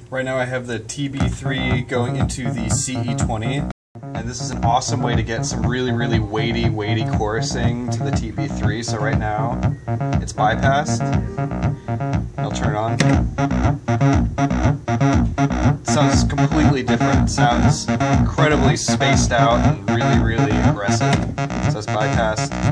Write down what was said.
Right now I have the TB-3 going into the CE-20, and this is an awesome way to get some really weighty chorusing to the TB-3. So right now it's bypassed. I'll turn it on. It sounds completely different. It sounds incredibly spaced out and really aggressive. So it's bypassed.